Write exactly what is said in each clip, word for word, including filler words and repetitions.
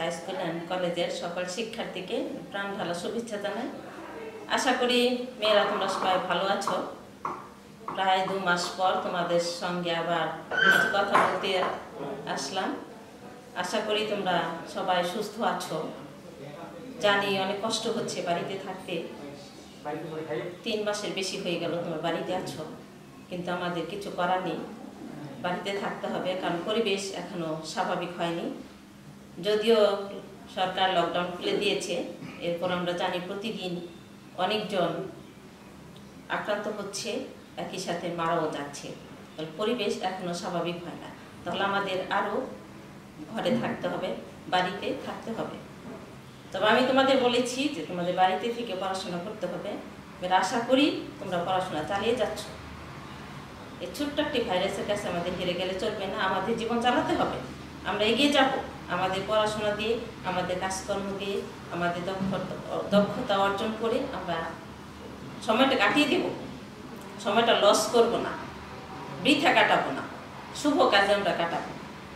High School and কলেজের সকল শিক্ষার্থীকে প্রাণ ঢালা শুভেচ্ছা জানাই। আশা করি মেয়েরা তোমরা সবাই ভালো আছো। প্রায় দু মাস পর তোমাদের সঙ্গে আবার কিছু কথা বলতে আসলাম। আশা করি তোমরা সবাই সুস্থ আছো। জানি অনেক কষ্ট হচ্ছে বাড়িতে থাকতে, তিন মাসের বেশি হয়ে গেল তোমরা বাড়িতে আছো, কিন্তু আমাদের কিছু করার নেই, বাড়িতে থাকতে হবে, কারণ পরিবেশ এখনো স্বাভাবিক হয়নি। যদিও সরকার লকডাউন খুলে দিয়েছে, এরপর আমরা জানি প্রতিদিন অনেকজন আক্রান্ত হচ্ছে, একই সাথে মারাও যাচ্ছে। তাহলে পরিবেশ এখনো স্বাভাবিক হয় না, তাহলে আমাদের আরও ঘরে থাকতে হবে, বাড়িতে থাকতে হবে। তবে আমি তোমাদের বলেছি যে তোমাদের বাড়িতে থেকে পড়াশোনা করতে হবে। এবার আশা করি তোমরা পড়াশোনা চালিয়ে যাচ্ছ। এই ছোট্ট একটি ভাইরাসের কাছে আমাদের হেরে গেলে চলবে না, আমাদের জীবন চালাতে হবে, আমরা এগিয়ে যাব। আমাদের পড়াশোনা দিয়ে, আমাদের কাজকর্ম দিয়ে, আমাদের দক্ষতা দক্ষতা অর্জন করে আমরা সময়টা কাটিয়ে দেব। সময়টা লস করব না, বৃথা কাটাবো না, শুভ কাজে আমরা কাটাবো।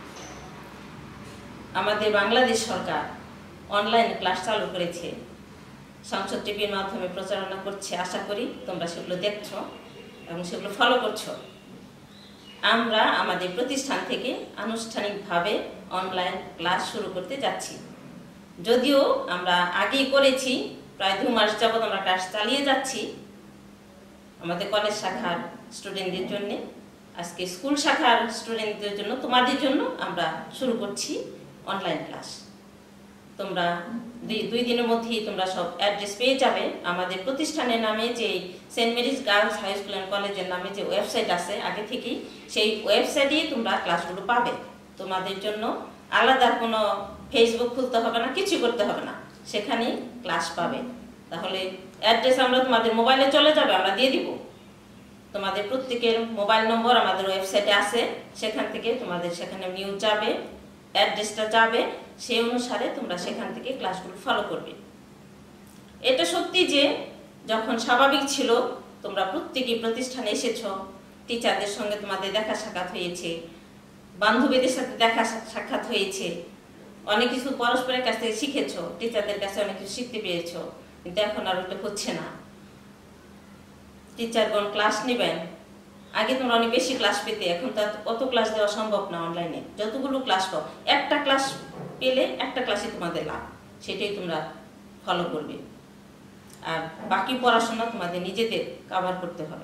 আমাদের বাংলাদেশ সরকার অনলাইন ক্লাস চালু করেছে, সংসদ টিভির মাধ্যমে প্রচারণা করছে। আশা করি তোমরা সেগুলো দেখছো এবং সেগুলো ফলো করছো। আমরা আমাদের প্রতিষ্ঠান থেকে আনুষ্ঠানিকভাবে অনলাইন ক্লাস শুরু করতে যাচ্ছি। যদিও আমরা আগেই করেছি, প্রায় দু মাস যাবৎ আমরা ক্লাস চালিয়ে যাচ্ছি আমাদের কলেজ শাখার স্টুডেন্টদের জন্য। আজকে স্কুল শাখার স্টুডেন্টদের জন্য, তোমাদের জন্য আমরা শুরু করছি অনলাইন ক্লাস। তোমরা দুই দিনের মধ্যেই তোমরা সব অ্যাড্রেস পেয়ে যাবে। আমাদের প্রতিষ্ঠানের নামে যে Saint Mary's Girls High School and কলেজের নামে যে ওয়েবসাইট আছে আগে থেকেই, সেই ওয়েবসাইটেই তোমরা ক্লাসগুলো পাবে। তোমাদের জন্য আলাদা কোনো ফেসবুক খুলতে হবে না, কিছু করতে হবে না, সেখানেই ক্লাস পাবে। তাহলে অ্যাড্রেস আমরা তোমাদের মোবাইলে চলে যাবে, আমরা দিয়ে দিব। তোমাদের প্রত্যেকের মোবাইল নম্বর আমাদের ওয়েবসাইটে আছে, সেখান থেকে তোমাদের সেখানে নিউজ যাবে, অ্যাড্রেসটা যাবে, সেই অনুসারে তোমরা সেখান থেকে ক্লাসগুলো ফলো করবে। এটা সত্যি যে যখন স্বাভাবিক ছিল তোমরা প্রত্যেকেই প্রতিষ্ঠানে এসেছ, টিচারদের সঙ্গে তোমাদের দেখা সাক্ষাৎ হয়েছে, বান্ধবীদের সাথে দেখা সাক্ষাৎ হয়েছে, অনেক কিছু পরস্পরের কাছ থেকে শিখেছ, টিচারদের কাছে অনেক কিছু শিখতে পেরেছ। কিন্তু এখন আর ওটা হচ্ছে না। টিচারগণ ক্লাস নেবেন, আগে তোমরা অনেক বেশি ক্লাস পেতে, এখন তো অত ক্লাস দেওয়া সম্ভব না অনলাইনে। যতগুলো ক্লাস পাও, একটা ক্লাস পেলে একটা ক্লাসে তোমাদের লাভ, সেটাই তোমরা ফলো করবে। আর বাকি পড়াশোনা তোমাদের নিজেদের কভার করতে হবে।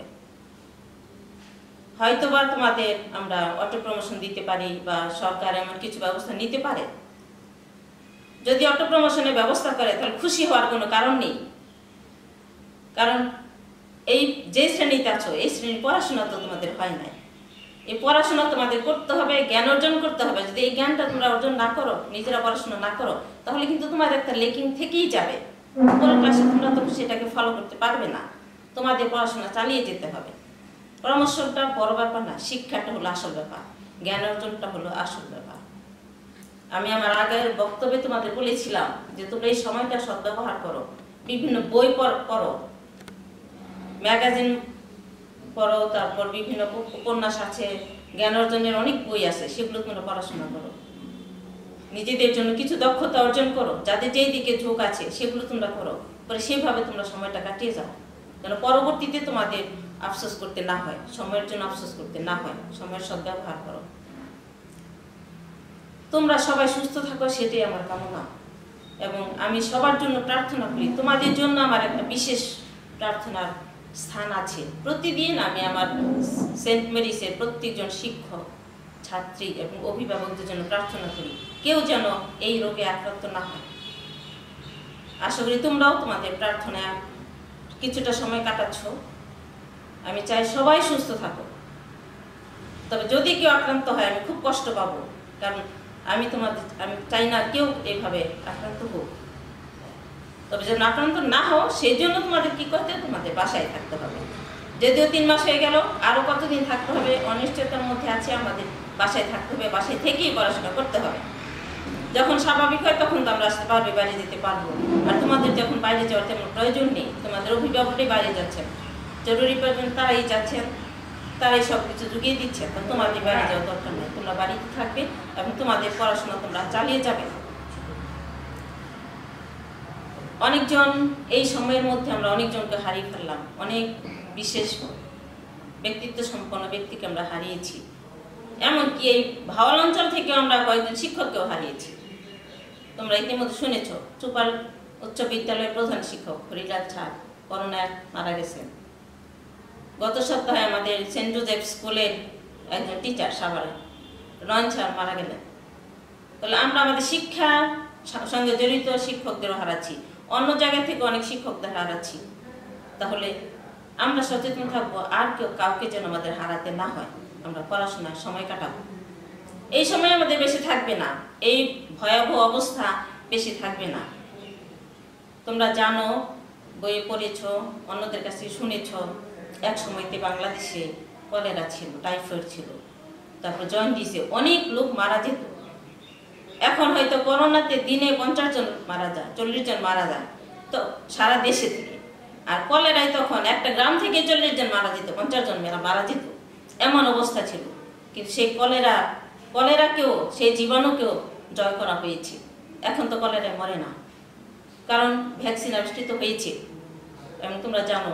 হয়তোবা তোমাদের আমরা অটো প্রমোশন দিতে পারি বা সরকার এমন কিছু ব্যবস্থা নিতে পারে। যদি অটো প্রমোশনের ব্যবস্থা করে তাহলে খুশি হওয়ার কোনো কারণ নেই, কারণ এই যে শ্রেণীতে আছো এই শ্রেণীর পড়াশোনা তো তোমাদের হয় নাই। এই পড়াশোনা তোমাদের করতে হবে, জ্ঞান অর্জন করতে হবে। যদি এই জ্ঞানটা তোমরা অর্জন না করো, নিজেরা পড়াশোনা না করো, তাহলে কিন্তু তোমার একটা লেকিং থেকেই যাবে। কোনো ক্লাসে তোমরা তো সেটাকে ফলো করতে পারবে না। তোমাদের পড়াশোনা চালিয়ে যেতে হবে। পরামর্শটা বড় ব্যাপার না, শিক্ষাটা হলো আসল ব্যাপার, জ্ঞান অর্জনটা হলো আসল ব্যাপার। আমি আমার আগের বক্তব্যে তোমাদের বলেছিলাম যে তোমরা এই সময়টা সদ্ব্যবহার করো, বিভিন্ন বই পড়ো, ম্যাগাজিন পড়ো, তারপর বিভিন্ন উপন্যাস আছে, জ্ঞান অর্জনের অনেক বই আছে, সেগুলো তোমরা পড়াশোনা করো। নিজেদের জন্য কিছু দক্ষতা অর্জন করো, যাদের যেই দিকে ঝোঁক আছে সেগুলো তোমরা করো, পরে সেইভাবে তোমরা সময়টা কাটিয়ে যাও, যেন পরবর্তীতে তোমাদের আফসোস করতে না হয়, সময়ের জন্য আফসোস করতে না হয়। সময়ের সদ্ব্যবহার করো। তোমরা সবাই সুস্থ থাকো, সেটাই আমার কামনা। এবং আমি সবার জন্য প্রার্থনা করি, তোমাদের জন্য আমার একটা বিশেষ প্রার্থনার স্থান আছে। প্রতিদিন আমি আমার সেন্ট মেরিসের প্রত্যেকজন শিক্ষক, ছাত্রী এবং অভিভাবকদের জন্য প্রার্থনা করি, কেউ যেন এই রোগে আক্রান্ত না হয়। আশা করি তোমরাও তোমাদের প্রার্থনায় কিছুটা সময় কাটাচ্ছ। আমি চাই সবাই সুস্থ থাকো। তবে যদি কেউ আক্রান্ত হয় আমি খুব কষ্ট পাবো, কারণ আমি তোমাদের আমি চাই না কেউ এইভাবে আক্রান্ত হোক। তবে যেন আক্রান্ত না হও সেই জন্য তোমাদের কি করতে, তোমাদের বাসায় থাকতে হবে। যদিও তিন মাস হয়ে গেল, আরও কতদিন থাকতে হবে, অনিশ্চয়তার মধ্যে আছে, আমাদের বাসায় থাকতে হবে, বাসায় থেকেই পড়াশোনা করতে হবে। যখন স্বাভাবিক হয় তখন তো আমরা আসতে পারবে, বাইরে যেতে পারবো। আর তোমাদের যখন বাইরে যাওয়ার তেমন প্রয়োজন নেই, তোমাদের অভিভাবকরাই বাইরে যাচ্ছেন, জরুরি প্রয়োজন তারাই যাচ্ছেন, তারাই সব কিছু জুগিয়ে দিচ্ছে। তো তোমাদের বাইরে যাওয়ার দরকার নেই, তোমরা বাড়িতে থাকবে এবং তোমাদের পড়াশোনা তোমরা চালিয়ে যাবে। অনেকজন এই সময়ের মধ্যে আমরা অনেকজনকে হারিয়ে ফেললাম, অনেক বিশেষ ব্যক্তিত্ব সম্পন্ন ব্যক্তিকে আমরা হারিয়েছি। এমনকি এই ভাওয়াল অঞ্চল থেকে আমরা কয়েকজন শিক্ষককেও হারিয়েছি। তোমরা ইতিমধ্যে শুনেছ, চুপাল উচ্চ বিদ্যালয়ের প্রধান শিক্ষক হরিলাল ছাড় করোনায় মারা গেছেন। গত সপ্তাহে আমাদের সেন্ট জোসেফ স্কুলের একজন টিচার সাভারে রয়ন ছাড় মারা গেলেন। তাহলে আমরা আমাদের শিক্ষার সঙ্গে জড়িত শিক্ষকদেরও হারাচ্ছি, অন্য জায়গা থেকে অনেক শিক্ষকদের হারাচ্ছি। তাহলে আমরা সচেতন থাকবো, আর কেউ কাউকে যেন আমাদের হারাতে না হয়। আমরা পড়াশোনায় সময় কাটাবো। এই সময় আমাদের বেশি থাকবে না, এই ভয়াবহ অবস্থা বেশি থাকবে না। তোমরা জানো, বইয়ে পড়েছ, অন্যদের কাছে শুনেছ, এক সময়তে বাংলাদেশে কলেরা ছিল, টাইফয়েড ছিল, তারপর জন্ডিসে অনেক লোক মারা যেত। এখন হয়তো করোনাতে দিনে পঞ্চাশ জন মারা যায়, চল্লিশ জন মারা যায় তো সারা দেশে থেকে। আর কলেরায় তখন একটা গ্রাম থেকে চল্লিশ জন মারা যেত, পঞ্চাশ জন মেয়েরা মারা যেত, এমন অবস্থা ছিল। কিন্তু সেই কলেরা কলেরাকেও সেই জীবাণুকেও জয় করা হয়েছে। এখন তো কলেরায় মরে না, কারণ ভ্যাকসিন আবিষ্কৃত হয়েছে। এবং তোমরা জানো,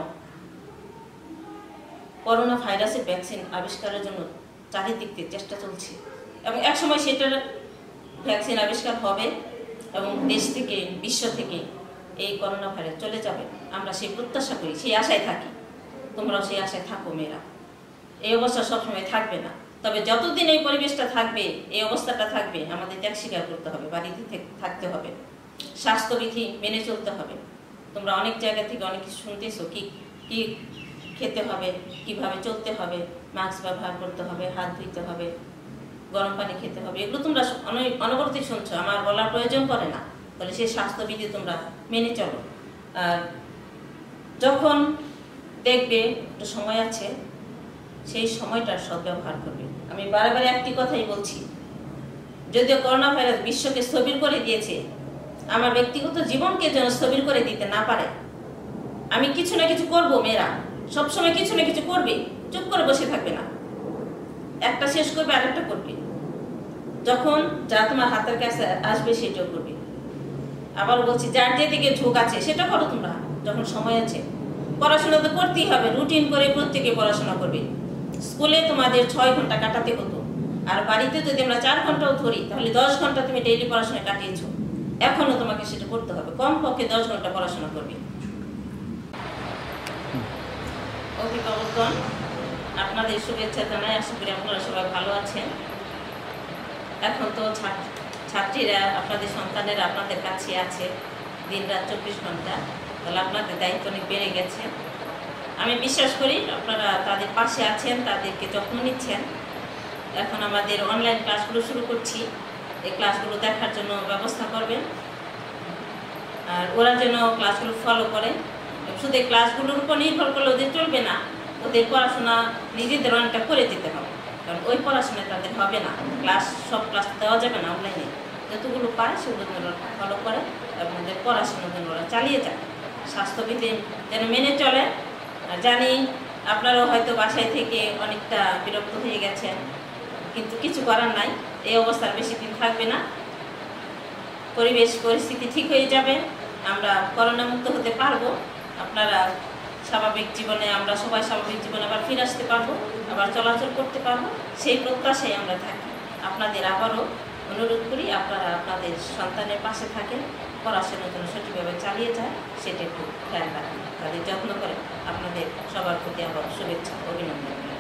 করোনা ভাইরাসের ভ্যাকসিন আবিষ্কারের জন্য চারিদিক থেকে চেষ্টা চলছে, এবং একসময় সেটার ভ্যাকসিন আবিষ্কার হবে এবং দেশ থেকে, বিশ্ব থেকে এই করোনা ভাইরাস চলে যাবে। আমরা সেই প্রত্যাশা করি, সেই আশায় থাকি। তোমরাও সেই আশায় থাকো মেয়েরা। এই অবস্থা সবসময় থাকবে না, তবে যতদিন এই পরিবেশটা থাকবে, এই অবস্থাটা থাকবে, আমাদের ত্যাগ স্বীকার করতে হবে, বাড়িতে থাকতে হবে, স্বাস্থ্যবিধি মেনে চলতে হবে। তোমরা অনেক জায়গা থেকে অনেক কিছু শুনতেছো, কি কি খেতে হবে, কিভাবে চলতে হবে, মাস্ক ব্যবহার করতে হবে, হাত ধুইতে হবে, গরম পানি খেতে হবে, এগুলো তোমরা অনবরতই শুনছো, আমার বলার প্রয়োজন পড়ে না। তাহলে সেই স্বাস্থ্যবিধি তোমরা মেনে চলো। আর যখন দেখবে একটু সময় আছে, সেই সময়টার সদ্ব্যবহার করবে। আমি বারে বারে একটি কথাই বলছি, যদিও করোনা ভাইরাস বিশ্বকে স্থবির করে দিয়েছে, আমার ব্যক্তিগত জীবনকে যেন স্থবির করে দিতে না পারে। আমি কিছু না কিছু করবো। মেয়েরা সবসময় কিছু না কিছু করবে, চুপ করে বসে থাকবে না, একটা শেষ করবে আরেকটা করবে। যখন যা তোমার হাতের কাছে আসবে সেটাও করবে। আবার বলছি, যার যেদিকে ঝোঁক আছে সেটা করো তোমরা, যখন সময় আছে। পড়াশোনা তো করতেই হবে, রুটিন করে প্রত্যেকে পড়াশোনা করবে। স্কুলে তোমাদের ছয় ঘন্টা কাটাতে হতো, আর বাড়িতে যদি আমরা চার ঘন্টাও ধরি, তাহলে দশ ঘন্টা তুমি ডেইলি পড়াশোনা কাটিয়েছো। এখনো তোমাকে সেটা করতে হবে, কমপক্ষে দশ ঘন্টা পড়াশোনা করবে। অভিভাবকগণ, আপনাদের শুভেচ্ছা জানাই। আশা করি আপনারা সবাই ভালো আছেন। এখন তো ছাত্রীরা, আপনাদের সন্তানেরা আপনাদের কাছে আছে দিন রাত চব্বিশ ঘন্টা, তাহলে আপনাদের দায়িত্ব অনেক বেড়ে গেছে। আমি বিশ্বাস করি আপনারা তাদের পাশে আছেন, তাদেরকে যত্ন নিচ্ছেন। এখন আমাদের অনলাইন ক্লাসগুলো শুরু করছি, এই ক্লাসগুলো দেখার জন্য ব্যবস্থা করবেন, আর ওরা যেন ক্লাসগুলো ফলো করে। শুধু এই ক্লাসগুলোর উপর নির্ভর করলে ওদের চলবে না, ওদের পড়াশোনা নিজেদের অনেকটা করে যেতে হবে, কারণ ওই পড়াশোনায় তাদের হবে না। ক্লাস সব ক্লাস দেওয়া যাবে না অনলাইনে, যতগুলো পায় সেগুলো যেন ওরা ফলো করে এবং ওদের পড়াশোনা যেন ওরা চালিয়ে যায়, স্বাস্থ্যবিধি যেন মেনে চলে। জানি আপনারাও হয়তো বাসায় থেকে অনেকটা বিরক্ত হয়ে গেছেন, কিন্তু কিছু করার নাই, এই অবস্থার বেশি দিন থাকবে না। পরিবেশ পরিস্থিতি ঠিক হয়ে যাবে, আমরা করোনা মুক্ত হতে পারবো। আপনারা স্বাভাবিক জীবনে, আমরা সবাই স্বাভাবিক জীবনে আবার ফিরে আসতে পারবো, আবার চলাচল করতে পারবো, সেই প্রত্যাশায় আমরা থাকি। আপনাদের আবারও অনুরোধ করি, আপনারা আপনাদের সন্তানের পাশে থাকেন, পড়াশোনার জন্য সঠিকভাবে চালিয়ে যায়, সেটা একটু খেয়াল রাখেন, তাদের যত্ন করেন। আপনাদের সবার প্রতি আবার শুভেচ্ছা, অভিনন্দন।